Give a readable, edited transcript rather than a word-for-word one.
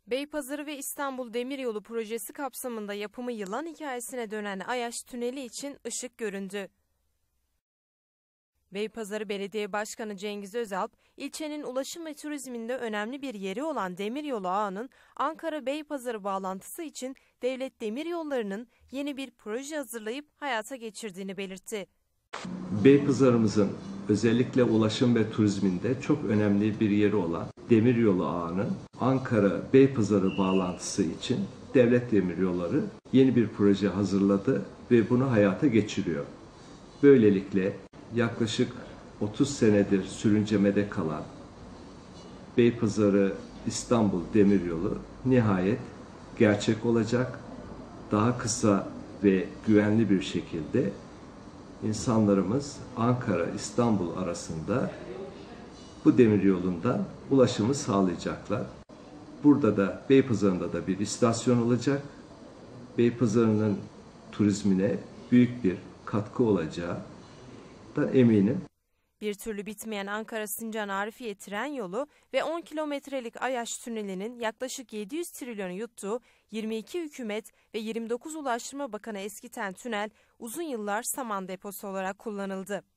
Beypazarı ve İstanbul Demiryolu projesi kapsamında yapımı yılan hikayesine dönen Ayaş Tüneli için ışık göründü. Beypazarı Belediye Başkanı Cengiz Özalp, ilçenin ulaşım ve turizminde önemli bir yeri olan demiryolu ağının Ankara-Beypazarı bağlantısı için Devlet Demiryolları'nın yeni bir proje hazırlayıp hayata geçirdiğini belirtti. Beypazarımızın özellikle ulaşım ve turizminde çok önemli bir yeri olan demiryolu ağının Ankara-Beypazarı bağlantısı için Devlet Demiryolları yeni bir proje hazırladı ve bunu hayata geçiriyor. Böylelikle yaklaşık 30 senedir sürüncemede kalan Beypazarı-İstanbul Demiryolu nihayet gerçek olacak. Daha kısa ve güvenli bir şekilde İnsanlarımız Ankara-İstanbul arasında bu demiryolundan ulaşımı sağlayacaklar. Burada da Beypazarı'nda da bir istasyon olacak. Beypazarı'nın turizmine büyük bir katkı olacağından eminim. Bir türlü bitmeyen Ankara-Sincan-Arifiye tren yolu ve 10 kilometrelik Ayaş Tüneli'nin yaklaşık 700 trilyonu yuttuğu 22 hükümet ve 29 Ulaştırma Bakanı eskiten tünel uzun yıllar saman deposu olarak kullanıldı.